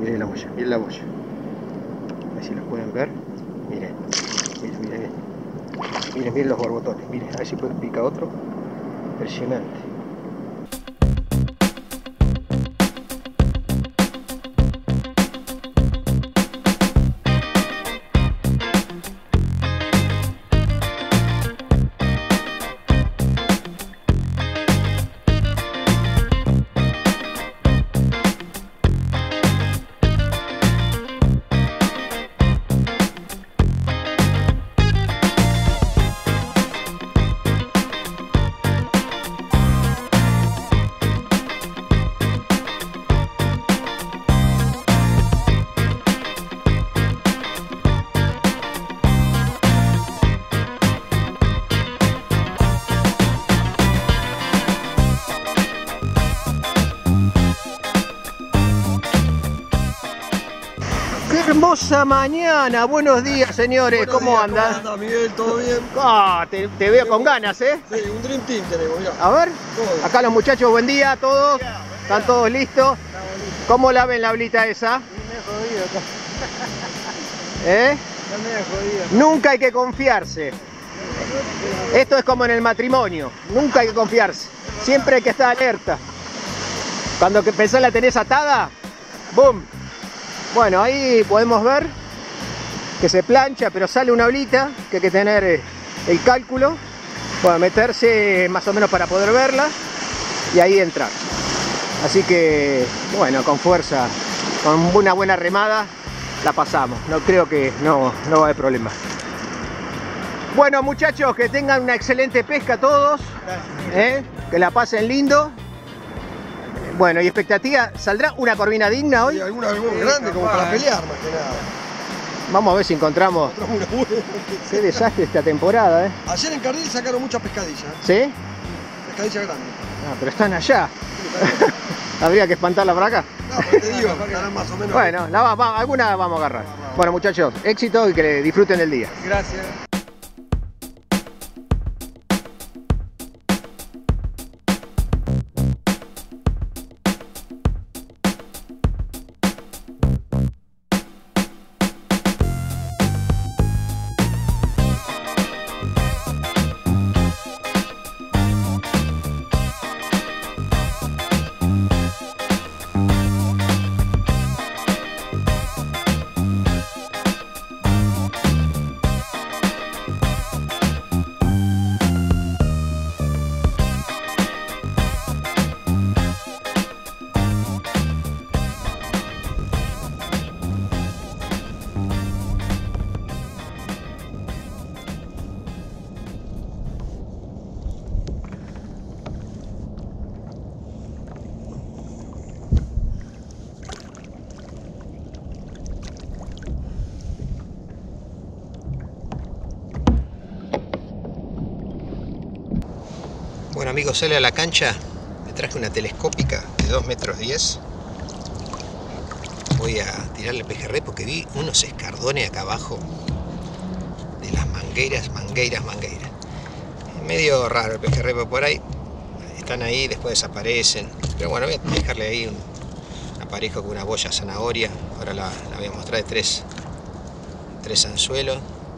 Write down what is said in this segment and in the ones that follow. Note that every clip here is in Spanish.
Miren la boya, miren la boya. A ver si los pueden ver. Miren, miren, miren. Miren, miren los borbotones. Miren, a ver si pica otro. Impresionante. Hermosa mañana, buenos días señores, buenos ¿cómo días, andan? ¿Cómo andas, Miguel? ¿Todo bien? Ah, te veo con ganas, ¿eh? Sí, un Dream Team tenemos, mirá. A ver, Todo. acá los muchachos, buen día a todos, están todos listos. ¿Cómo la ven la olita esa? ¿Eh? Nunca hay que confiarse. Esto es como en el matrimonio, nunca hay que confiarse, siempre hay que estar alerta. Cuando pensás la tenés atada, ¡boom! Bueno, ahí podemos ver que se plancha, pero sale una olita, que hay que tener el cálculo, bueno, meterse más o menos para poder verla y ahí entrar. Así que, bueno, con fuerza, con una buena remada, la pasamos. No creo que no va a haber problema. Bueno, muchachos, que tengan una excelente pesca todos, que la pasen lindo. Bueno, y expectativa, ¿saldrá una corvina digna hoy? Sí, alguna grande como para pelear más que nada. Vamos a ver si encontramos. Qué desastre esta temporada, ¿eh? Ayer en Cardil sacaron muchas pescadillas. ¿Sí? Pescadillas grandes. Ah, pero están allá. ¿Habría que espantarla por acá? No, pero te digo, estarán más o menos. Bueno, alguna vamos a agarrar. Bueno, muchachos, éxito y que disfruten del día. Gracias. Bueno amigos, sale a la cancha, me traje una telescópica de 2,10 metros. Voy a tirarle pejerrey porque vi unos escardones acá abajo de las mangueiras. Es medio raro el pejerrey por ahí, están ahí, después desaparecen. Pero bueno, voy a dejarle ahí un aparejo con una boya zanahoria. Ahora la voy a mostrar de tres anzuelos.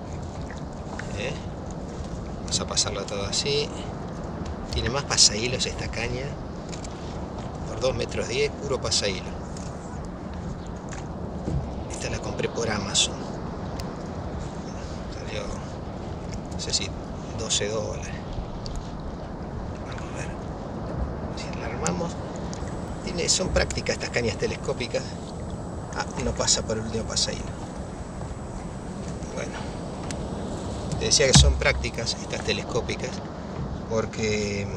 Vamos a pasarlo todo así. Tiene más pasahilos esta caña, por 2,10 metros, puro pasahilo. Esta la compré por Amazon. Salió, no sé si $12. Vamos a ver si la armamos. Son prácticas estas cañas telescópicas. Ah, no pasa por el último pasahilo. Bueno, te decía que son prácticas estas telescópicas, porque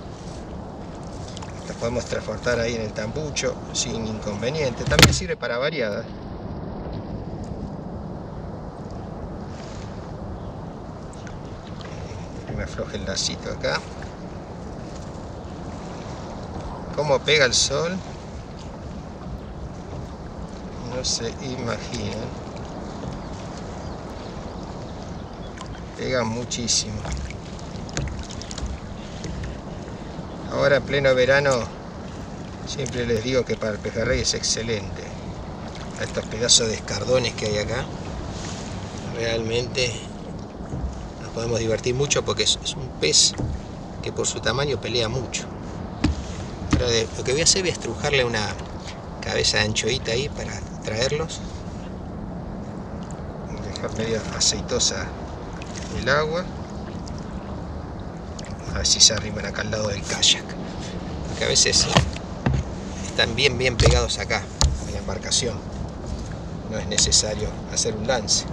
las podemos transportar ahí en el tambucho sin inconveniente. También sirve para variadas. Me afloje el lacito acá. ¿Cómo pega el sol? No se imaginan. Pega muchísimo. Ahora en pleno verano siempre les digo que para el pejerrey es excelente. a estos pedazos de escardones que hay acá. Realmente nos podemos divertir mucho porque es un pez que por su tamaño pelea mucho. Pero lo que voy a hacer es estrujarle una cabeza de anchoita ahí para traerlos. Dejar medio aceitosa el agua. A ver si se arriman acá al lado del kayak. Porque a veces están bien pegados acá en la embarcación. No es necesario hacer un lance.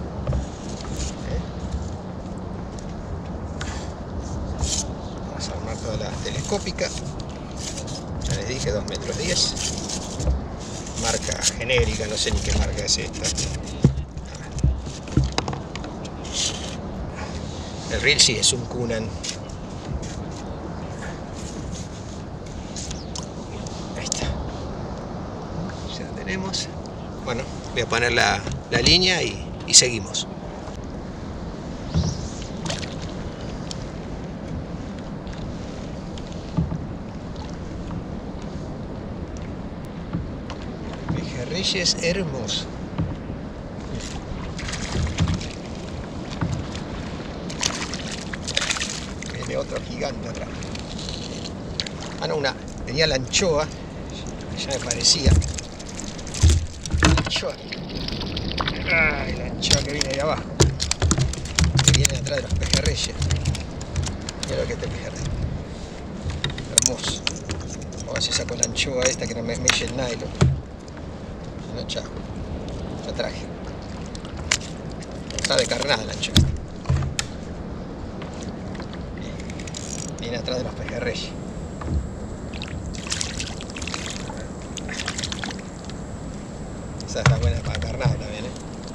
Vamos a armar toda la telescópica. Ya les dije 2,10 metros. Marca genérica, no sé ni qué marca es esta. El reel sí es un Kunan. Ahí está. Ya lo tenemos. Bueno, voy a poner la línea y seguimos. Pejerreyes hermoso. Viene otro gigante atrás. Ah, no, tenía la anchoa. Ya me parecía. La anchoa. Ay, la anchoa que viene de abajo. Que viene atrás de los pejerreyes. Mira lo que es este pejerrey. Hermoso. A ver si saco la anchoa esta que no me eche el nylon. No, chao. La traje. Está de carnada la anchoa. Viene atrás de los pejerreyes. Esa está buena para carnada también,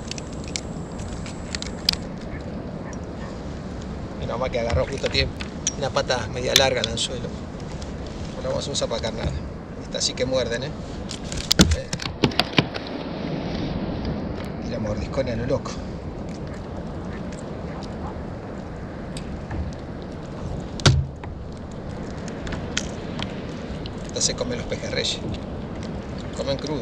Menos mal que agarró justo, tiene una pata media larga el anzuelo. Lo vamos a usar para carnada. Esta sí que muerden, Y la mordiscona a lo loco. Esta se come los pejerreyes. Comen crudo.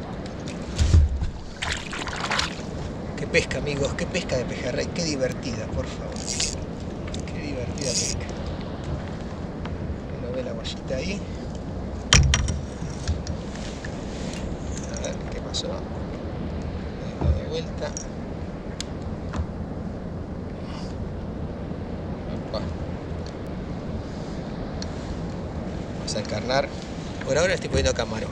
Qué pesca, amigos, qué pesca de pejerrey, qué divertida, por favor. Qué divertida pesca. Uno ve la guayita ahí. A ver qué pasó. De vuelta. Opa. Vamos a encarnar. Por ahora estoy poniendo camarón.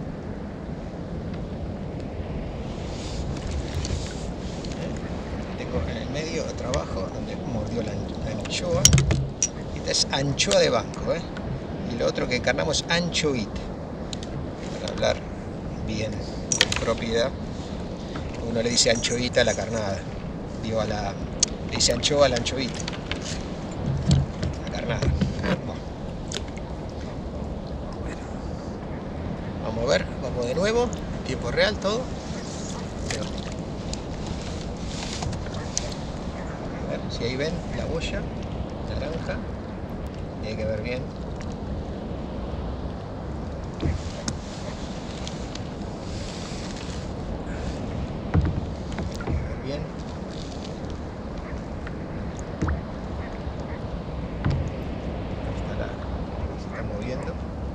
En el medio trabajo donde mordió la anchoa. Esta es anchoa de banco, y lo otro que encarnamos anchoita, para hablar bien de propiedad. Uno le dice anchoita a la carnada, digo le dice anchoa a la anchoita, la carnada. Bueno, vamos a ver, vamos de nuevo, en tiempo real todo. Si ahí ven la boya naranja, tiene que ver bien. Tiene que ver bien. Se está moviendo.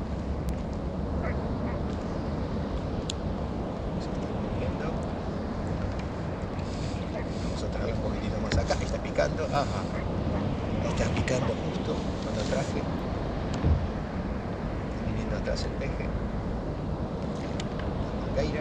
Se está moviendo. Vamos a traer un poquitito más acá. Está picando. Ajá. Está picando justo cuando traje. Viniendo atrás el peje. La mangueira.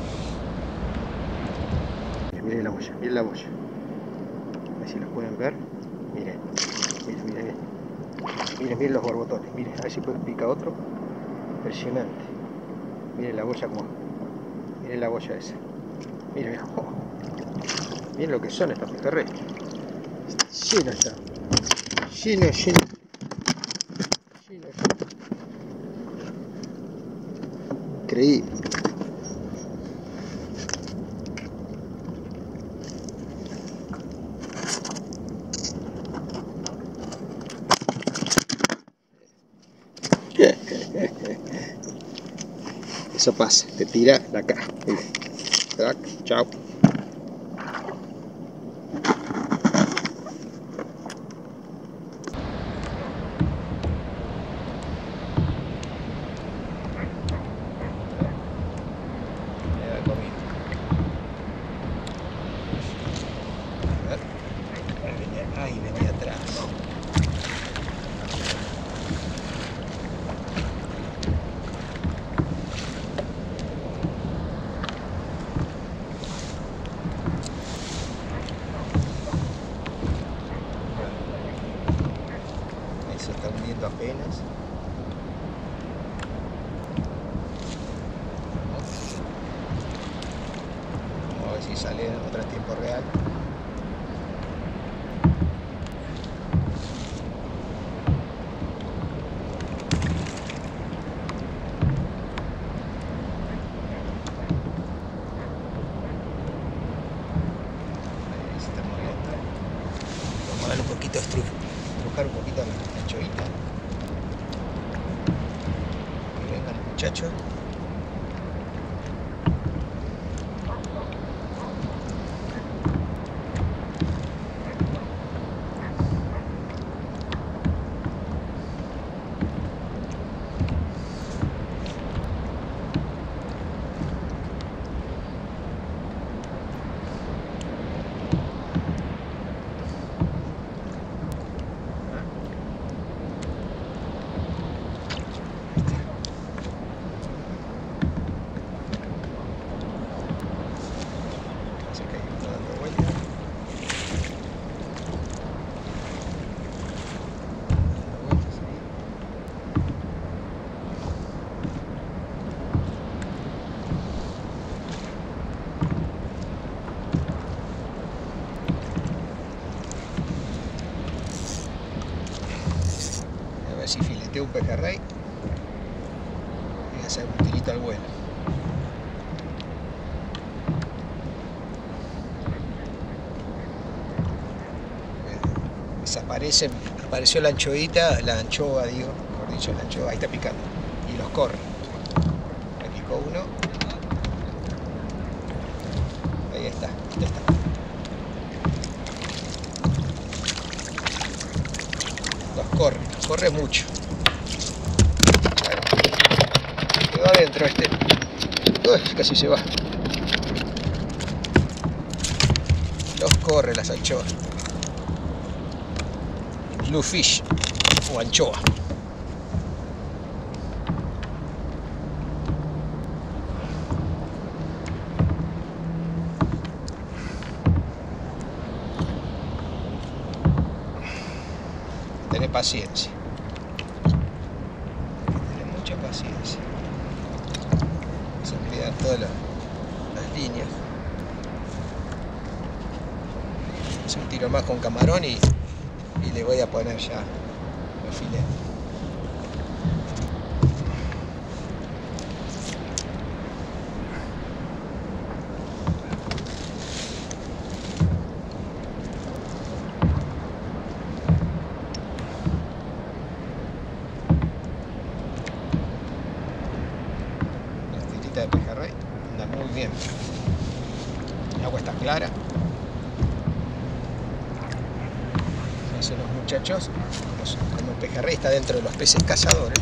Miren la boya, miren la boya. A ver si los pueden ver. Miren, miren. Miren los borbotones. Miren, a ver si pica otro. Impresionante. Miren la boya como. Miren la boya esa. Miren, oh. Miren lo que son estos pejerreyes. Lleno está. Lleno. Increíble. Eso pasa, te tira la caja. crack. Chao. Ahí venía atrás. Ahí se está hundiendo apenas. Vamos a ver si sale en otro tiempo real. Un poquito, estrujar un poquito la anchoita. Que vengan los muchachos. A ver si fileteo un pejerrey y hacer un tirito al vuelo. Apareció la anchoita, la anchoa digo, mejor dicho, la anchoa, ahí está picando. Y los corre. Me picó uno. Ahí está, ya está. Los corre mucho. Claro. Quedó adentro este. Uf, casi se va. Los corre las anchoas. Bluefish o anchoa. Tener paciencia. Tener mucha paciencia. Se cuidan todas las líneas. Es un tiro más con camarón y le voy a poner ya los filetes. La tirita de pejerrey anda muy bien. El agua está clara. Hacen los muchachos, como el pejerrey está dentro de los peces cazadores.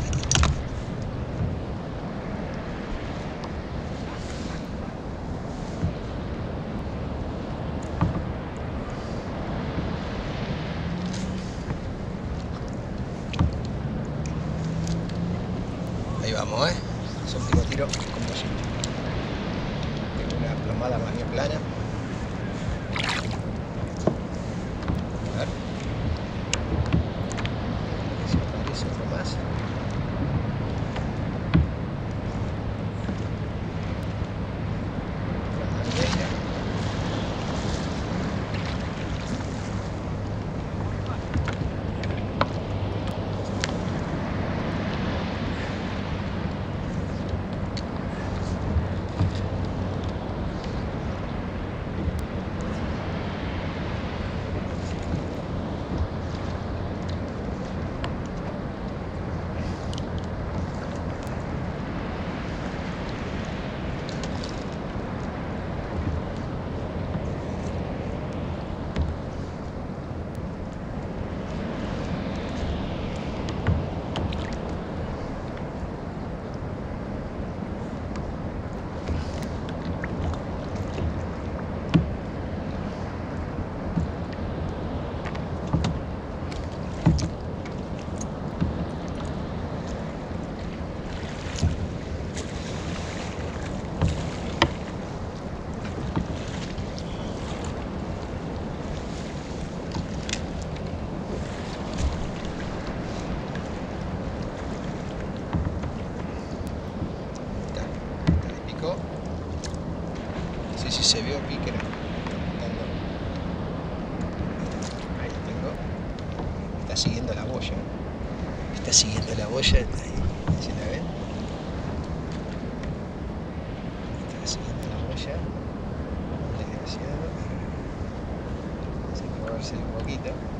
Ahí vamos, es el último tiro con bollito. Tengo una plomada más bien plana. A ver. Si aparece otro más. Otra marguera. sé si se vio píquera. Ahí lo tengo. Está siguiendo la boya. Está siguiendo la boya. Ahí. ¿Se la ven? Está siguiendo la boya. Desgraciado. Vamos a moverse un poquito.